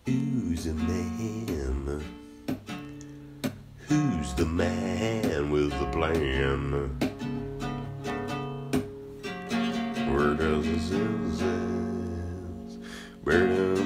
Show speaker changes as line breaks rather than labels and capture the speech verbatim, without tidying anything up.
Who's a man? Who's the man with the plan? Where does it exist? Where does